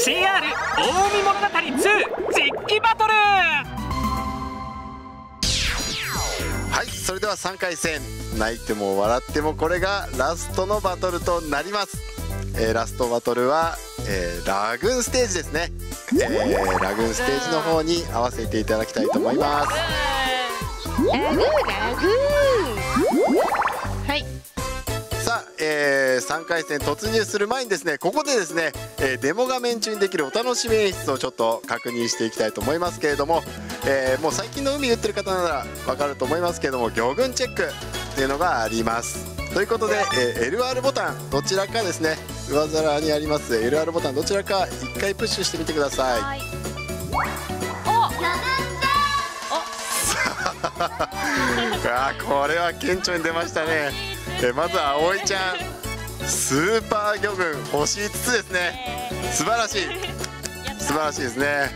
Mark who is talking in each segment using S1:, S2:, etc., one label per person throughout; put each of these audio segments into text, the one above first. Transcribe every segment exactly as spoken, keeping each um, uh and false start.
S1: シーアール 近江物語ツー実機バトル。
S2: はい、それではさんかい戦、泣いても笑ってもこれがラストのバトルとなります。えー、ラストバトルは、えー、ラグーンステージですね。えー、ラグーンステージの方に合わせていただきたいと思います。
S3: ラグーラグーン。はい。
S2: さあ、えー、さんかい戦突入する前にですね、ここでですね、えー、デモ画面中にできるお楽しみ演出をちょっと確認していきたいと思いますけれども、えー、もう最近の海言ってる方ならわかると思いますけれども、魚群チェックっていうのがあります。ということで、えー、エルアール ボタンどちらかですね、上皿にあります エルアール ボタンどちらかいっかいプッシュしてみてください。はい、あー、これは顕著に出ましたね。えまずは葵ちゃん、スーパー魚群星いつつですね。素晴らしい、素晴らしいですね。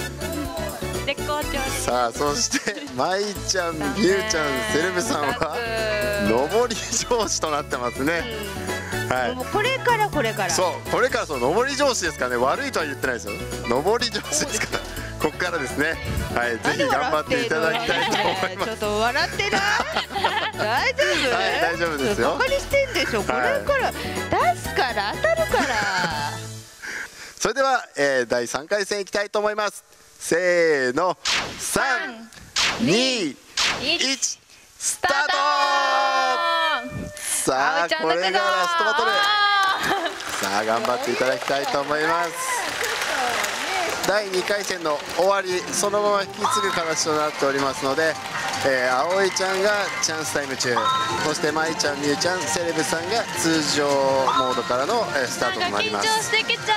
S2: さあ、そして舞ちゃん、みゆちゃん、セレブさんは上り調子となってますね。はい、
S3: もうこれからこれから
S2: そうこれからそう上り調子ですからね。悪いとは言ってないですよ。上り調子ですからここからですね。はい、ぜひ頑張っていただきたいと思います。
S3: ちょっと笑ってな大丈夫？
S2: はい、大丈夫ですよ。
S3: バカにしてんでしょ。これから出すから当たるから
S2: それでは、えー、だいさんかい戦いきたいと思います。せーの、さん、に、いち、スタート。さあ、これがラストバトル。さあ、頑張っていただきたいと思います。だいにかい戦の終わり、そのまま引き継ぐ形となっておりますので、えー、葵ちゃんがチャンスタイム中、そして舞ちゃん、みゆちゃん、セレブさんが通常モードからの、えー、スタートとなります。
S4: 緊張してきちゃった。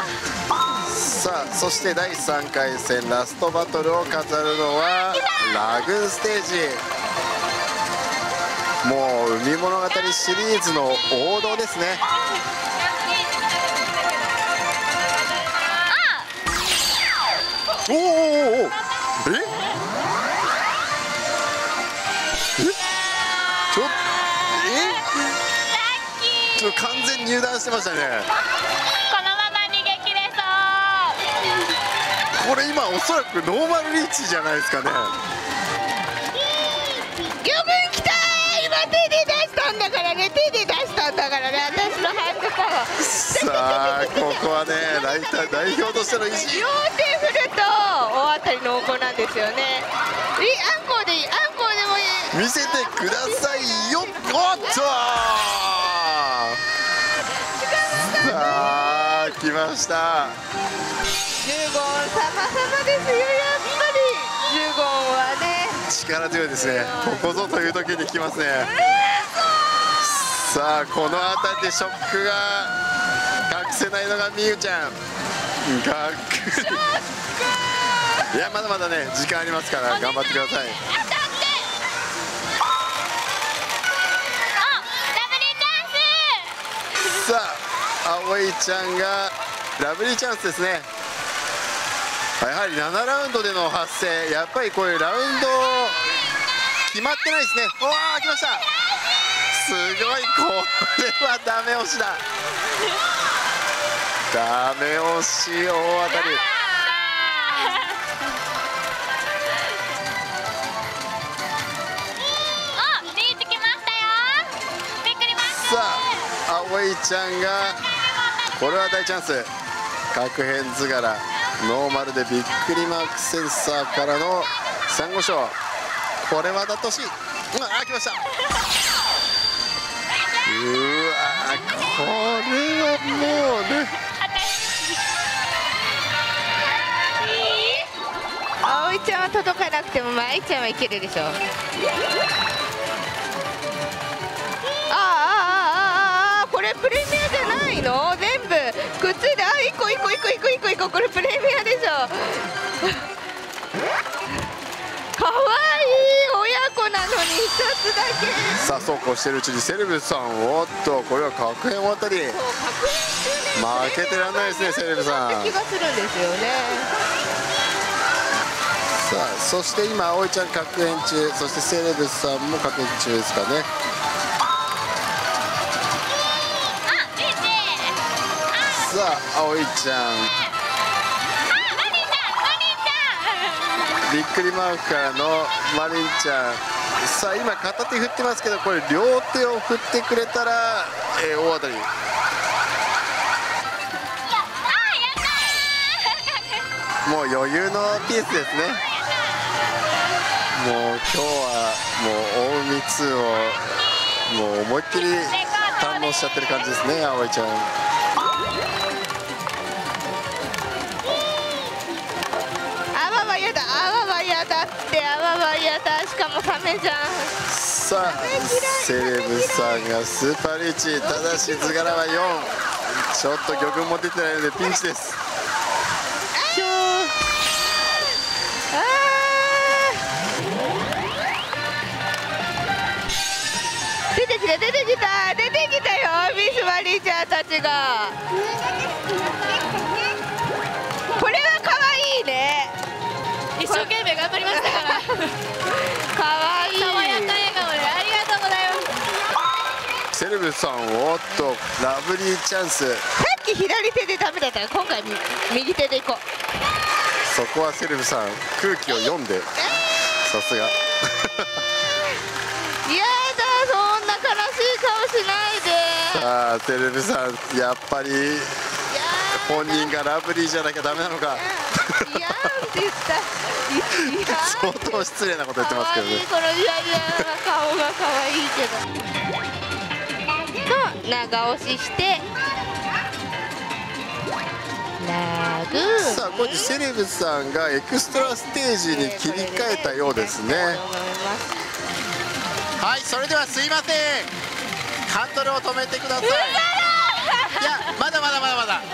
S2: さあ、そしてだいさんかい戦ラストバトルを飾るのはラグーンステージ。もう海物語シリーズの王道ですね。おおおお、ええちょっえちょっと完全に入団してましたね。
S4: このまま逃げ切れそう。
S2: これ今おそらくノーマルリーチじゃないですかね。
S3: 魚群来たー。今手で出したんだからね。手で出したんだからね。私のハンドパワー。
S2: さあ、ここはね、代代表としての意地。
S3: 両手振ると大当たりのお子なんですよね。いい、あんこうでいい、あんこうでもいい。
S2: 見せてくださいよ。おっと。さあ、来ました。
S3: ジュゴン様々ですよ、やっぱり。ジュゴンはね、
S2: 力強いですね。ここぞという時に来ますね。さあ、この辺りでショックが隠せないのがみゆちゃん。がっくり。いや、まだまだね、時間ありますから頑張ってください。さあ、葵ちゃんがラブリーチャンスですね。やはりななラウンドでの発生、やっぱりこういうラウンド決まってないですね。おー、来ました。すごい、これはダメ押しだ。ダメ押し、大当たり。
S4: お、リーチきましたよ。びっくりマーク。
S2: さあ、葵ちゃんがこれは大チャンス。角変図柄ノーマルでびっくりマークセンサーからのサンゴ礁。これはだとしい。あ、来ました。うわ、これはもうね。
S3: 葵ちゃんは届かなくても舞ちゃんはいけるでしょ。あーあーあーあーあー、これプレミアじゃないの？全部くっついて、あ、いっこいっこいっこいっこいっこいっこ、これプレミアでしょ。かわいい親子なのにひとつだけ。
S2: さあ、そうこうしてるうちにセレブさん、おっと、これは角変終わったり。
S3: そう、確認中
S2: 負けてらんないですね、セレブさん。
S3: 気がするんですよね。
S2: さあ、そして今葵ちゃん角変中、そしてセレブさんも角変中ですかね。さあ、葵ちゃんびっくりマークからのマリンちゃん、さあ今片手振ってますけど、これ両手を振ってくれたら、えー、大当たり。もう余裕のピースですね。もう今日はもう大光をもう思いっきり堪能しちゃってる感じですね、葵ちゃん。
S3: あわわやだ、あわわやだって、あわわやだ、しかもサメじゃん。
S2: さあセレブさんがスーパーリーチ、ただし図柄はよん、ちょっと魚群も出てないのでピンチです。
S3: 出てきた出てきた出てきたよ、ミスマリーちゃんたちが。これは可愛いね。
S4: 一生懸命頑張りましたから
S3: 可愛い
S4: 爽やか笑顔でありがとうございます。
S2: セレブさん、おっとラブリーチャンス。
S3: さっき左手でダメだったら今回右手でいこう。
S2: そこはセレブさん空気を読んで、さすが。
S3: やだ、そんな悲しい顔しないで。
S2: さあセレブさん、やっぱり本人がラブリーじゃなきゃダメなのか。
S3: いやーって言った。
S2: 相当失礼なこと言ってますけどね。
S3: このいやいや顔が可愛いけど。と長押ししてラグーン。
S2: さあこれでセレブさんがエクストラステージに切り替えたようですね。はい、それではすいません、ハンドルを止めてください。いやまだまだまだまだ、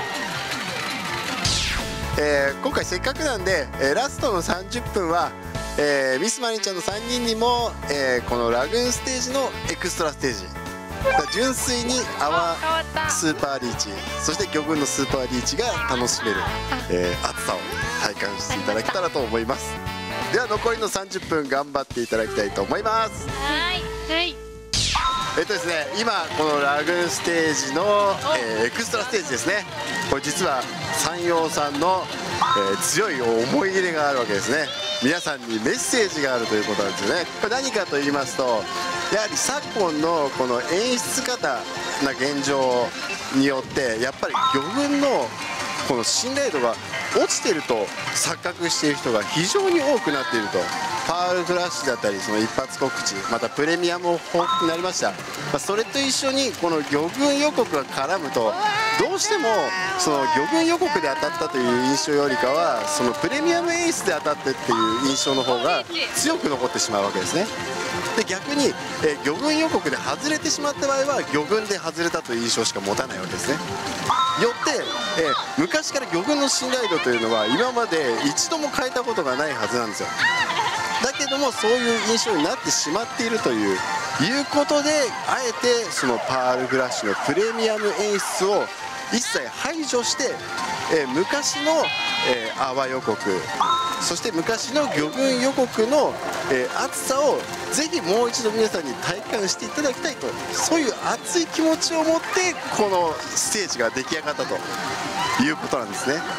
S2: えー、今回せっかくなんで、えー、ラストのさんじゅっぷんは、えー、ミスマリンちゃんのさんにんにも、えー、このラグーンステージのエクストラステージ、純粋に泡スーパーリーチ、そして魚群のスーパーリーチが楽しめる、えー、熱さを体感していただけたらと思います。では残りのさんじゅっぷん頑張っていただきたいと思います。
S4: はいはい。
S2: えっとですね、今このラグーンステージの、えー、エクストラステージですね。これ実は山陽さんの、えー、強い思い入れがあるわけですね。皆さんにメッセージがあるということなんですよね。これ何かと言いますと、やはり昨今のこの演出方な現状によってやっぱり魚群のこの信頼度が落ちていると錯覚している人が非常に多くなっていると。パールフラッシュだったりその一発告知、またプレミアムも豊富になりました。まあ、それと一緒にこの魚群予告が絡むとどうしてもその魚群予告で当たったという印象よりかはそのプレミアム演出で当たってっていう印象の方が強く残ってしまうわけですね。で逆に、えー、魚群予告で外れてしまった場合は魚群で外れたという印象しか持たないわけですね。よって、えー、昔から魚群の信頼度というのは今まで一度も変えたことがないはずなんですよ。だけどもそういう印象になってしまっているといういうことで、あえてそのパールフラッシュのプレミアム演出を一切排除して、えー、昔の、えー、泡予告、そして昔の魚群予告の、えー、熱さをぜひもう一度皆さんに体感していただきたいと、そういう熱い気持ちを持ってこのステージが出来上がったということなんですね。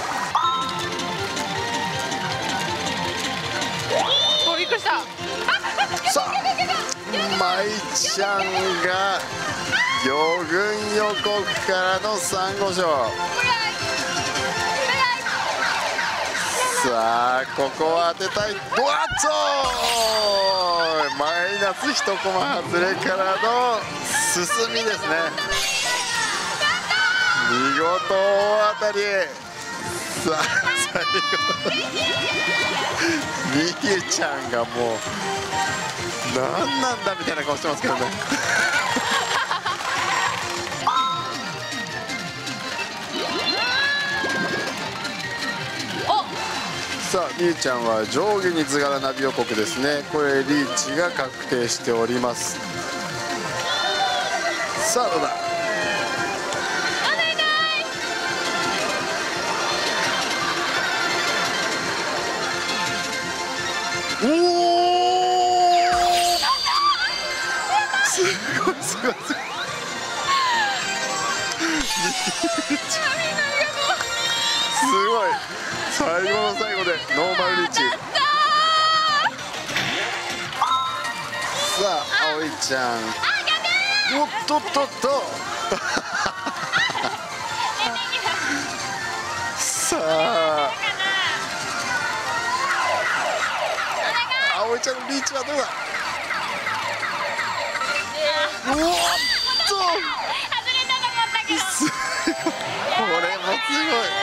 S3: びっくりした。
S2: さあ舞ちゃんが魚群予告からのサンゴ礁。さあここは当てたい。ボワッとマイナスいちコマ外れからの進みですね。見事大当たり。さあ最後みゆちゃんがもう何なんだみたいな顔してますけどね。さあみゆちゃんは上下に図柄ナビ予告ですね。これリーチが確定しております。さあどうだ。おおすごいすごいすごい。すごい最後の最後でノーマルリーチ。 さあ葵ちゃん、おっとっとっとさあ葵ちゃんのリーチはどうだ。おっと
S4: 外れたと思ったけど。
S2: すごい、これもす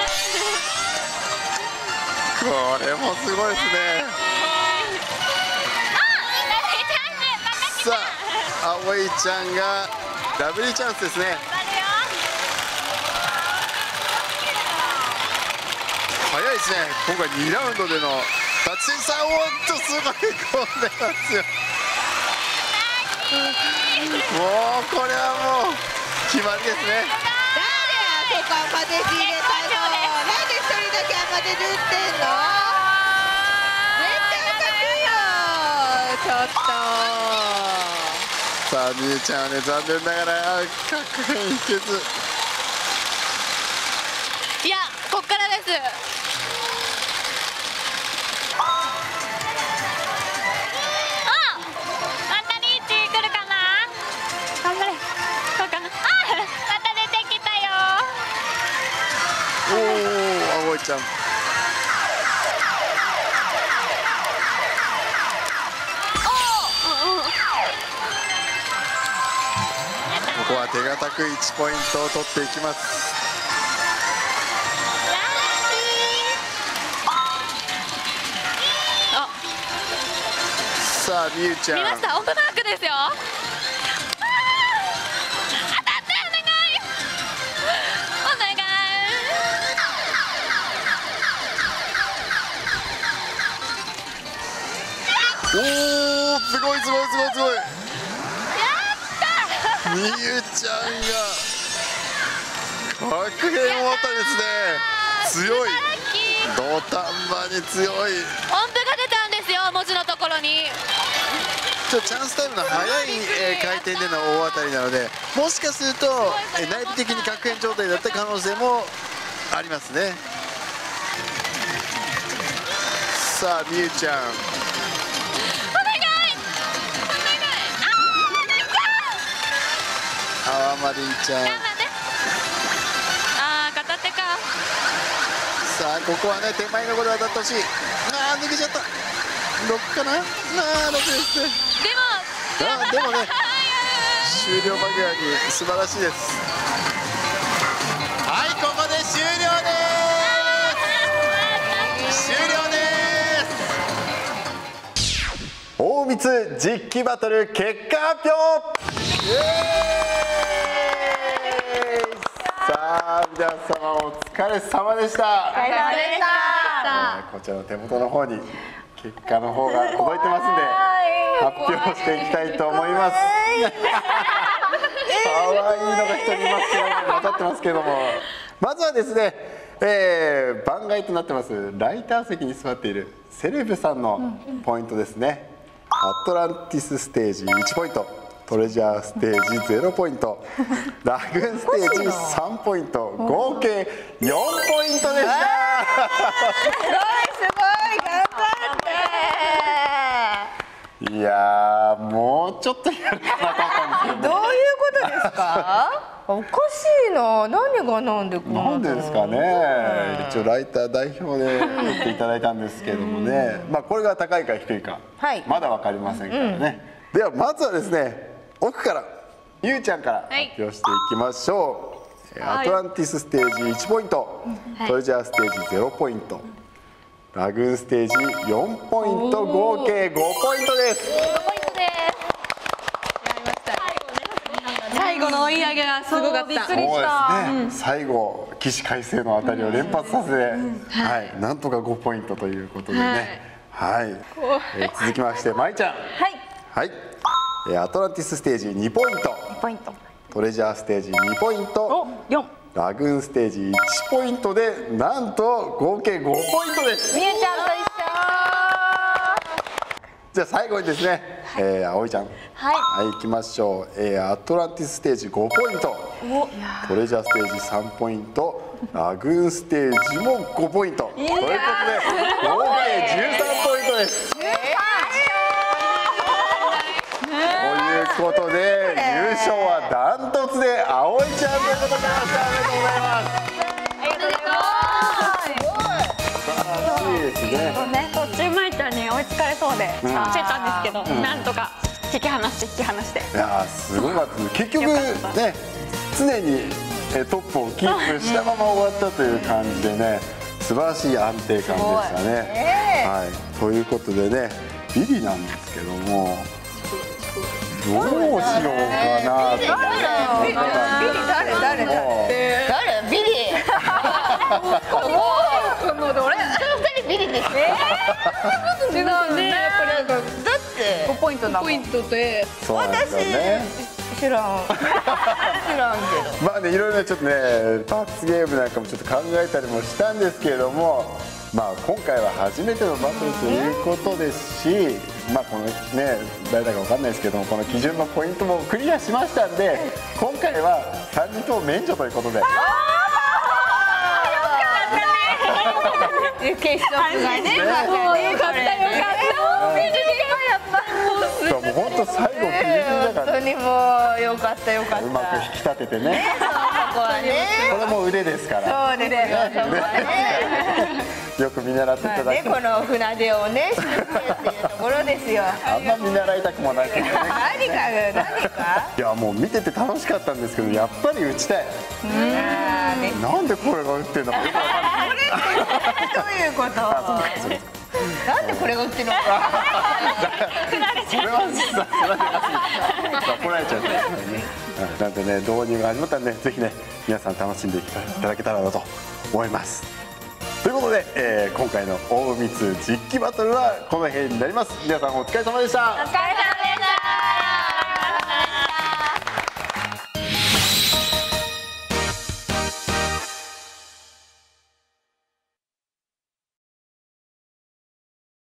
S2: ごい、これもすごいですね。さあ葵ちゃんがダブルチャンスですね。早いですね。今回にラウンドでのタッチ差、おっとすごい込んでますよ。もうこれはもう決まりですね。
S3: 誰あそこアマデジ入れたの。なんで一人だけアマデジ打ってんの。絶対おかしいよ。ちょっと
S2: さあみゆちゃんはね、残念ながら確変いけず。
S4: いや、こっからです。
S2: おお、葵ちゃん。ここは手堅くいちポイントを取っていきます。さあみゆちゃん。
S4: 見ました。オフマークですよ。
S2: おお、すごいすごいすごいすごい。や
S4: った
S2: みゆちゃんが確変大当たりですね。強い。土壇場に強い。
S4: 音符が出たんですよ、文字のところに。
S2: ちょっとチャンスタイムの速い、えー、回転での大当たりなので、もしかすると、えー、内部的に確変状態だった可能性もありますね。さあみゆちゃん。あわまりんちゃん。
S4: ああ、片手か。
S2: さあここはね、手前のこと当たってほしい。ああ、抜けちゃった。ろくかな。ああ、ろくですね。
S4: でも
S2: あでもね、終了間際に素晴らしいです。はい、ここで終了です。終了です。大光実機バトル結果発表。イエーイ。さあ皆様お疲れ様でした。
S3: お疲れ様でした。
S2: こちらの手元の方に結果の方が届いてますんで発表していきたいと思います。可愛いのが一人いますけども、混ざってますけども、まずはですね、えー、番外となってますライター席に座っているセレブさんのポイントですね。アトランティスステージいちポイント、トレジャーステージゼロポイント、ラグーンステージさんポイント、合計よんポイントでした。
S3: すごいすごい頑張って。
S2: いやー、もうちょっとやるかなと思ったんですけど、
S3: どういうことですか。おかしいな、何がなんでこう
S2: なんでですかね。一応ライター代表で言っていただいたんですけどもね、まあこれが高いか低いか、はい、まだ分かりませんからね、うん、ではまずはですね、奥からゆうちゃんから発表していきましょう、はい、アトランティスステージいちポイント、はい、トレジャーステージゼロポイント、ラグーンステージよんポイント、合計ごポイントです。
S3: 最後の追い上げがすごかった。びっくりした。
S2: そうですね。最後起死回生のあたりを連発させて、はい、なんとかごポイントということでね。はい。えー、続きましてまいちゃん。はい。はい。えー、アトランティスステージにポイント。にポイント。トレジャーステージにポイント。よん。ラグーンステージいちポイントでなんと合計ごポイントです。
S3: みゆちゃんと一緒。
S2: じゃあ最後にですね、はい、えー、葵ちゃん、はい、はい、行きましょう。えー、アトランティスステージごポイント、トレジャーステージさんポイント、ラグーンステージもごポイントということで合計じゅうさんポイントです。 ことで優勝はダントツで葵ちゃんということになりました。おめでとうございます。素晴らしいですね。
S5: ね、途中まいちゃんに追いつかれそうでしてたんですけど、なんとか引き離して引き離して。
S2: いやーすごかったです。結局ね常にえトップをキープしたまま終わったという感じでね、素晴らしい安定感でしたね。はい、ということでねビリなんですけどもどうしようかな。
S3: ビリ誰誰誰誰ビリもうどれその二人ビリですね。違うね。だって
S5: ごポイントなの。
S3: ポイントで
S2: そうなんですよね。
S3: 知らん知らんけど。
S2: まあねいろいろねちょっとね罰ゲームなんかもちょっと考えたりもしたんですけれども、まあ今回は初めてのバトルということですし、まあこのね誰だかわかんないですけどもこの基準のポイントもクリアしましたんで、今回はさんにんとも免除ということで。
S3: 決勝がね、
S2: ね
S3: よかったよかった。
S2: そうもう本当最後ギリギリだから
S3: 本当にもうよかったよかった。
S2: うまく引き立ててね。
S3: ここはね。
S2: これも腕ですから。
S3: そうですよ。そこはね。
S2: よく見習っていただ
S3: ね
S2: き。
S3: この船出をね、してっていうところですよ。
S2: あんま見習いたくもないけどね。
S3: 何か何か。
S2: いやもう見てて楽しかったんですけどやっぱり打ちたい。
S3: ああね。
S2: なんでこれが打ってんのかよくわかんない。
S3: どういうこと。なんでこれが売ってるのか。
S2: それはさすがに怒られちゃうんですね。なんでね導入が始まったんでぜひね皆さん楽しんでいただけたらなと思います。ということで、えー、今回の大海津実機バトルはこの辺になります。皆さんお疲れ様でした。
S5: お疲れ様。